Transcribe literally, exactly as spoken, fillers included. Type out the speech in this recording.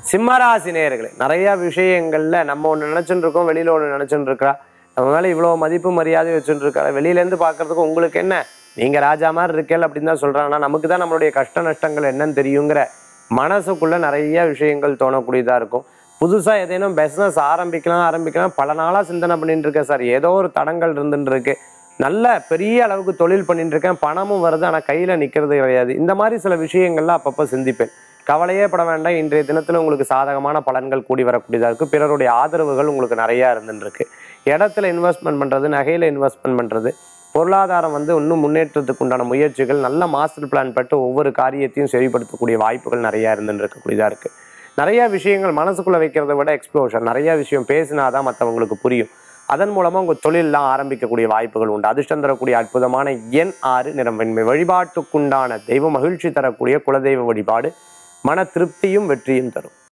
சிம்மராசி நேயர்களே, நிறைய விஷயங்கள்ல நம்ம ஒன்று நினைச்சுட்டு இருக்கோம், வெளியில ஒன்று நினைச்சுட்டு இருக்கா. நம்ம மேல இவ்வளோ மதிப்பு மரியாதை வச்சுட்டு இருக்கா. வெளியிலேருந்து பார்க்கறதுக்கு உங்களுக்கு என்ன, நீங்க ராஜா மாதிரி இருக்கேல் அப்படின்னு தான் சொல்றாங்க. ஆனால் நமக்கு தான் நம்மளுடைய கஷ்ட நஷ்டங்கள் என்னன்னு தெரியுங்கிற மனசுக்குள்ள நிறைய விஷயங்கள் தோணக்கூடியதா இருக்கும். புதுசா ஏதேனும் பிஸ்னஸ் ஆரம்பிக்கலாம் ஆரம்பிக்கலாம் பல நாளா சிந்தனை பண்ணிட்டு இருக்கேன் சார், ஏதோ ஒரு தடங்கள் இருந்துட்டு இருக்கு, நல்ல பெரிய அளவுக்கு தொழில் பண்ணிட்டு இருக்கேன், பணமும் வருது ஆனால் கையில நிற்கிறது கிடையாது. இந்த மாதிரி சில விஷயங்கள்லாம் அப்பப்போ சிந்திப்பேன். கவலையே பட வேண்டாம், இன்றைய தினத்துல உங்களுக்கு சாதகமான பலன்கள் கூடி வரக்கூடியதா இருக்கு. பிறருடைய ஆதரவுகள் உங்களுக்கு நிறைய இருந்துட்டு இருக்கு. இடத்துல இன்வெஸ்ட்மெண்ட் பண்றது, நகையில இன்வெஸ்ட்மெண்ட் பண்றது, பொருளாதாரம் வந்து இன்னும் முன்னேற்றத்துக்கு உண்டான முயற்சிகள், நல்ல மாஸ்டர் பிளான் பட்டு ஒவ்வொரு காரியத்தையும் சரிப்படுத்தக்கூடிய வாய்ப்புகள் நிறைய இருந்துட்டு இருக்கக்கூடியதா இருக்கு. நிறைய விஷயங்கள் மனசுக்குள்ள வைக்கிறத விட எக்ஸ்ப்ளோஷன், நிறைய விஷயம் பேசினாதான் மற்றவங்களுக்கு புரியும். அதன் மூலமா உங்க தொழிலெல்லாம் ஆரம்பிக்கக்கூடிய வாய்ப்புகள் உண்டு. அதிர்ஷ்டம் தரக்கூடிய அற்புதமான எண் ஆறு, நிறம் வெண்மை. வழிபாட்டுக்குண்டான தெய்வ மகிழ்ச்சி தரக்கூடிய குலதெய்வ வழிபாடு மன திருப்தியும் வெற்றியும் தரும்.